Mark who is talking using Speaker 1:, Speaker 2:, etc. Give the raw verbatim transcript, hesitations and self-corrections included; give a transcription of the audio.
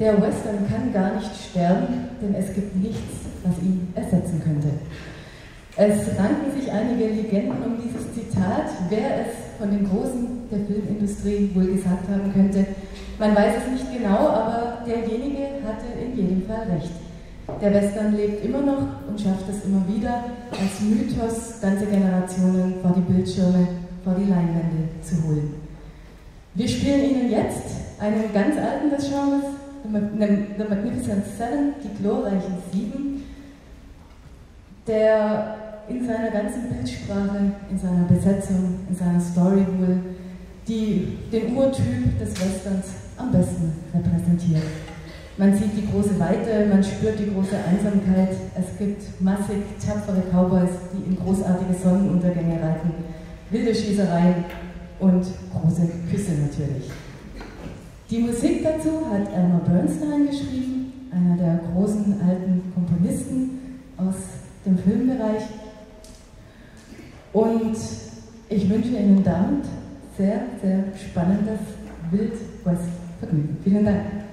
Speaker 1: Der Western kann gar nicht sterben, denn es gibt nichts, was ihn ersetzen könnte. Es ranken sich einige Legenden um dieses Zitat, wer es von den Großen der Filmindustrie wohl gesagt haben könnte. Man weiß es nicht genau, aber derjenige hatte in jedem Fall recht. Der Western lebt immer noch und schafft es immer wieder, als Mythos ganze Generationen vor die Bildschirme, vor die Leinwände zu holen. Wir spielen Ihnen jetzt einen ganz alten des Genres, The Magnificent Seven, die glorreichen Sieben, der in seiner ganzen Bildsprache, in seiner Besetzung, in seiner Story wohl die, den Urtyp des Westerns am besten repräsentiert. Man sieht die große Weite, man spürt die große Einsamkeit, es gibt massig tapfere Cowboys, die in großartige Sonnenuntergänge reiten, wilde Schießereien und große Küsse natürlich. Die Musik dazu hat Elmer Bernstein geschrieben, einer der großen alten Komponisten aus dem Filmbereich. Und ich wünsche Ihnen damit sehr, sehr spannendes Wild West Vergnügen. Vielen Dank.